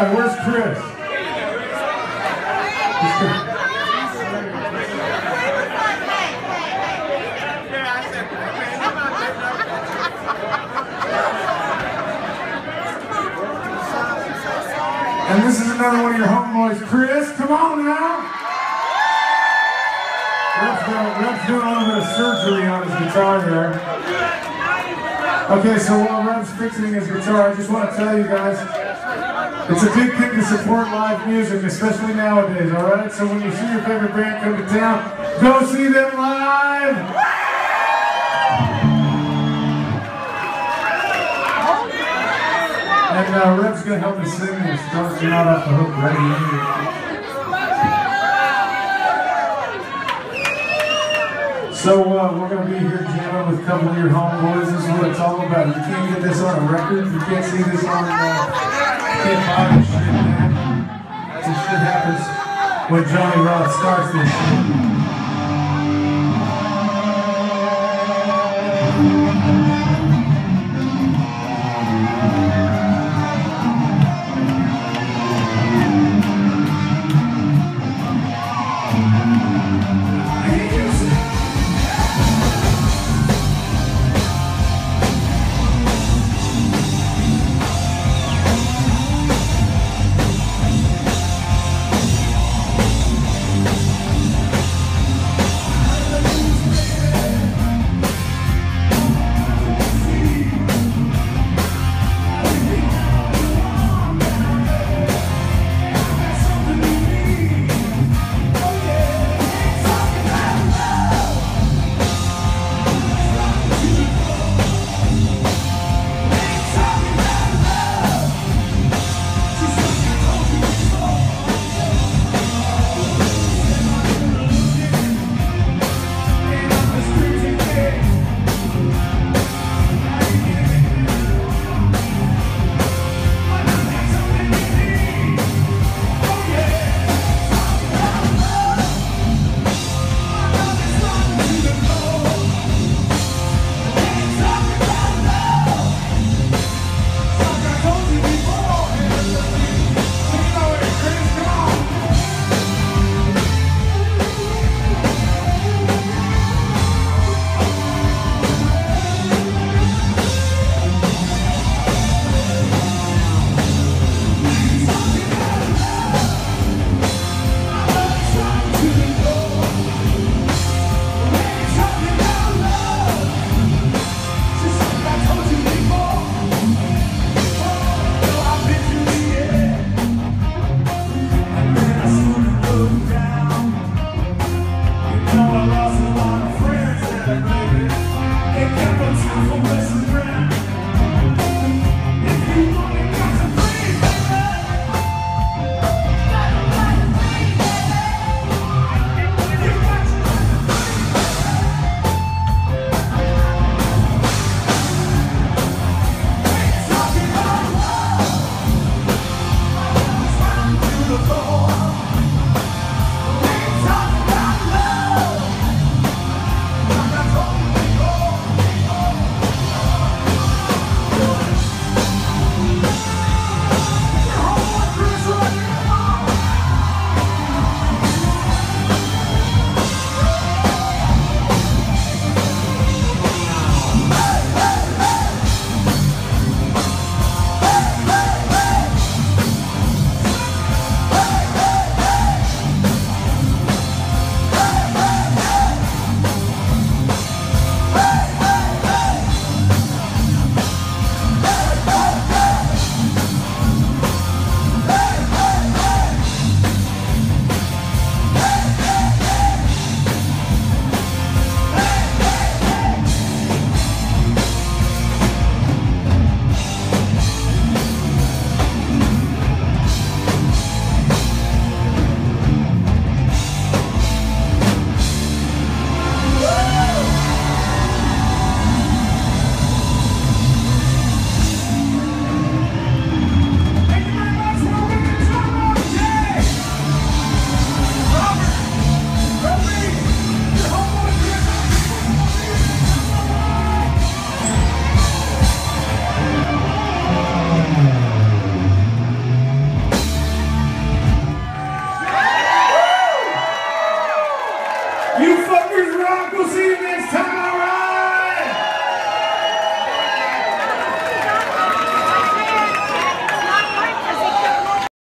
right, where's Chris? And this is another one of your homeboys, Chris. Come on now. Rep's doing a little bit of surgery on his guitar there. Okay, so while Rep's fixing his guitar, I just want to tell you guys, it's a big thing to support live music, especially nowadays, alright? So when you see your favorite band come to town, go see them live! And Rep's going to help me sing this, don't you not off the hook ready. So we're going to be here jamming with a couple of your homeboys. This is what it's all about. You can't get this on a record. You can't see this on, can't buy this shit, man. This shit happens when Johnny Roth starts this shit.